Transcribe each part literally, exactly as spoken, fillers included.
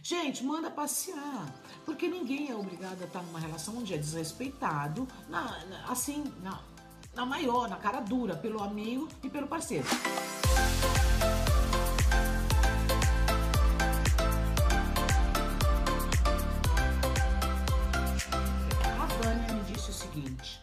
Gente, manda passear, porque ninguém é obrigado a estar numa relação onde é desrespeitado, na, na, assim, na, na maior, na cara dura, pelo amigo e pelo parceiro. A Vânia me disse o seguinte: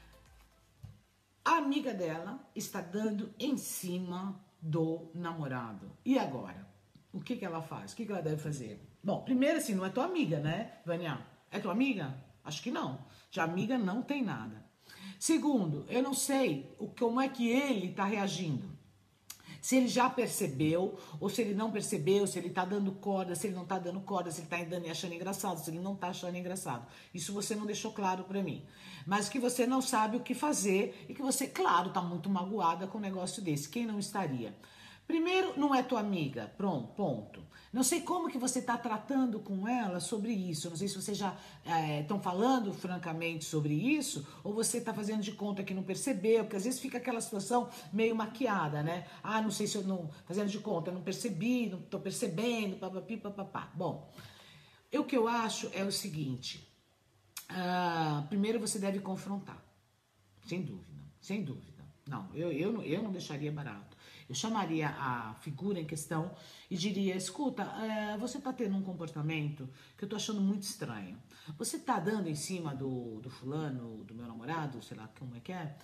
a amiga dela está dando em cima do namorado. E agora? O que que ela faz? O que que ela deve fazer? Bom, primeiro assim, não é tua amiga, né, Vânia? É tua amiga? Acho que não. Já amiga não tem nada. Segundo, eu não sei o, como é que ele está reagindo. Se ele já percebeu, ou se ele não percebeu, se ele tá dando corda, se ele não tá dando corda, se ele tá dando e achando engraçado, se ele não tá achando engraçado. Isso você não deixou claro pra mim. Mas que você não sabe o que fazer e que você, claro, tá muito magoada com um negócio desse. Quem não estaria? Primeiro, não é tua amiga, pronto, ponto. Não sei como que você está tratando com ela sobre isso. Não sei se vocês já estão é, falando francamente sobre isso, ou você está fazendo de conta que não percebeu, porque às vezes fica aquela situação meio maquiada, né? Ah, não sei se eu não, fazendo de conta, eu não percebi, não estou percebendo, papapi, papapá. Bom, o que eu acho é o seguinte, ah, primeiro você deve confrontar, sem dúvida, sem dúvida. Não, eu, eu, eu não deixaria barato. Eu chamaria a figura em questão e diria: escuta, é, você tá tendo um comportamento que eu tô achando muito estranho. Você tá dando em cima do, do fulano, do meu namorado, sei lá como é que é.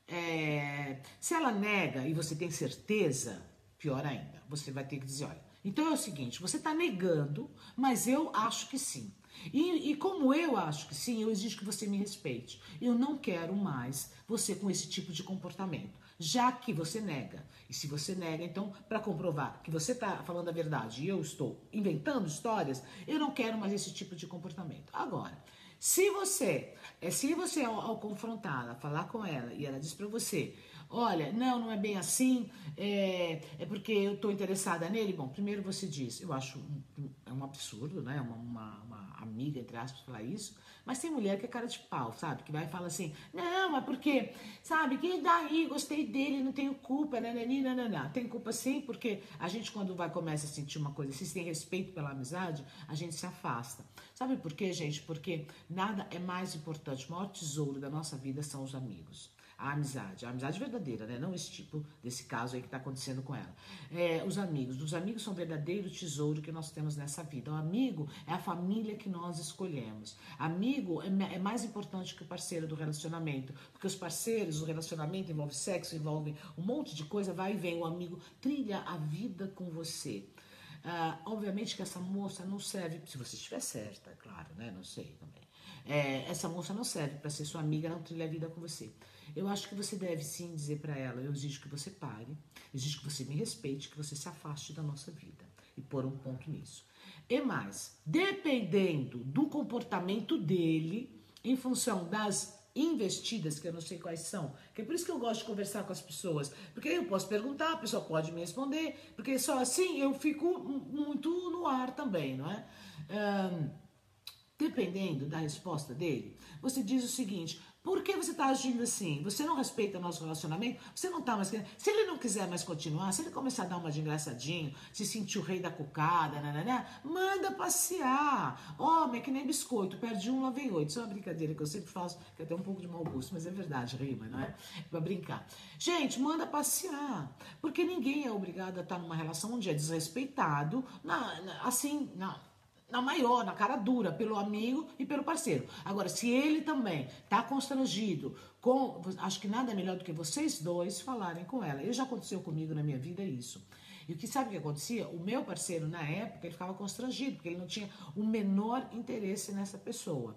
É, se ela nega e você tem certeza, pior ainda, você vai ter que dizer: olha, então é o seguinte, você tá negando, mas eu acho que sim. E, e como eu acho que sim, eu exijo que você me respeite. Eu não quero mais você com esse tipo de comportamento, já que você nega. E se você nega, então, para comprovar que você está falando a verdade e eu estou inventando histórias, eu não quero mais esse tipo de comportamento. Agora, se você, se você ao, ao confrontá-la, falar com ela e ela diz para você: olha, não, não é bem assim, é, é porque eu estou interessada nele. Bom, primeiro você diz: eu acho um, é um absurdo, né? Uma, uma, uma amiga, entre aspas, falar isso. Mas tem mulher que é cara de pau, sabe? Que vai e fala assim: não, é porque, sabe, que daí, gostei dele, não tenho culpa, né? Não, não, não. Tem culpa sim, porque a gente, quando vai começa a sentir uma coisa, se tem respeito pela amizade, a gente se afasta. Sabe por quê, gente? Porque nada é mais importante, o maior tesouro da nossa vida são os amigos. A amizade, a amizade verdadeira, né? Não esse tipo, desse caso aí que está acontecendo com ela. É, os amigos, os amigos são o verdadeiro tesouro que nós temos nessa vida. O amigo é a família que nós escolhemos. Amigo é, é mais importante que o parceiro do relacionamento, porque os parceiros, o relacionamento envolve sexo, envolve um monte de coisa, vai e vem. O amigo trilha a vida com você. Uh, obviamente que essa moça não serve, se você estiver certa, é claro, né? Não sei também. É, essa moça não serve para ser sua amiga, não trilha a vida com você. Eu acho que você deve sim dizer para ela: eu exijo que você pare, exijo que você me respeite, que você se afaste da nossa vida. E pôr um ponto nisso. E mais, dependendo do comportamento dele, em função das investidas, que eu não sei quais são, que é por isso que eu gosto de conversar com as pessoas, porque eu posso perguntar, a pessoa pode me responder, porque só assim eu fico muito no ar também, não é? Um, dependendo da resposta dele, você diz o seguinte: por que você está agindo assim? Você não respeita o nosso relacionamento? Você não está mais querendo? Se ele não quiser mais continuar, se ele começar a dar uma de engraçadinho, se sentir o rei da cocada, nanana, manda passear. Homem, é que nem biscoito, perde um, lá vem oito. Isso é uma brincadeira que eu sempre faço, que eu tenho um pouco de mau gosto, mas é verdade, rima, não é? Pra brincar. Gente, manda passear, porque ninguém é obrigado a estar numa relação onde é desrespeitado, na, na, assim, na... na maior, na cara dura, pelo amigo e pelo parceiro. Agora, se ele também tá constrangido, com, acho que nada é melhor do que vocês dois falarem com ela. E já aconteceu comigo na minha vida isso. E o que sabe o que acontecia? O meu parceiro, na época, ele ficava constrangido, porque ele não tinha o menor interesse nessa pessoa.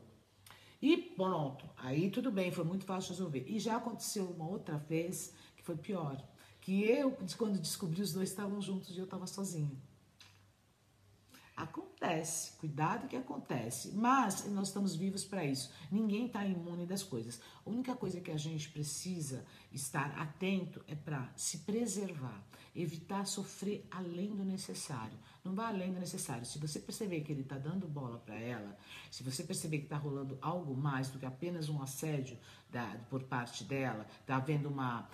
E pronto, aí tudo bem, foi muito fácil resolver. E já aconteceu uma outra vez, que foi pior, que eu, quando descobri, os dois estavam juntos e eu estava sozinha. Acontece, cuidado que acontece, mas nós estamos vivos para isso. Ninguém está imune das coisas. A única coisa que a gente precisa estar atento é para se preservar, evitar sofrer além do necessário. Não vá além do necessário. Se você perceber que ele está dando bola para ela, se você perceber que está rolando algo mais do que apenas um assédio da, por parte dela, está havendo uma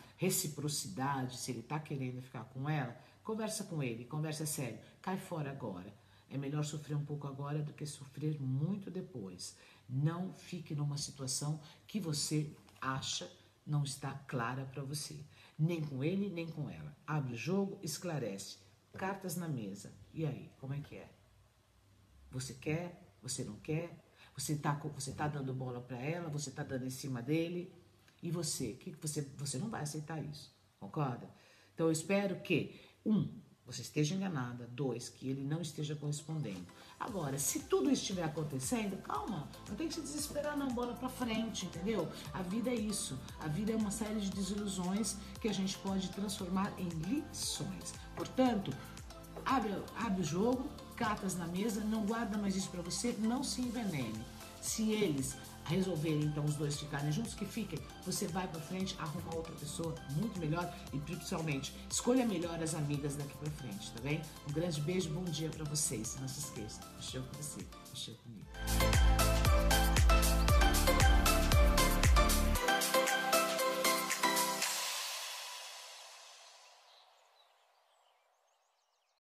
reciprocidade, se ele está querendo ficar com ela, conversa com ele, conversa sério, cai fora agora. É melhor sofrer um pouco agora do que sofrer muito depois. Não fique numa situação que você acha não está clara para você. Nem com ele, nem com ela. Abre o jogo, esclarece. Cartas na mesa. E aí, como é que é? Você quer? Você não quer? Você tá, você tá dando bola para ela? Você tá dando em cima dele? E você? Que você, você não vai aceitar isso. Concorda? Então eu espero que, um, você esteja enganada. Dois, que ele não esteja correspondendo. Agora, se tudo estiver acontecendo, calma. Não tem que se desesperar, não. Bola pra frente, entendeu? A vida é isso. A vida é uma série de desilusões que a gente pode transformar em lições. Portanto, abre, abre o jogo, cartas na mesa, não guarda mais isso pra você, não se envenene. Se eles resolverem, então, os dois ficarem juntos, que fiquem. Você vai pra frente, arruma outra pessoa muito melhor e, principalmente, escolha melhor as amigas daqui pra frente, tá bem? Um grande beijo, bom dia pra vocês. Não se esqueça, mexeu com você, mexeu comigo.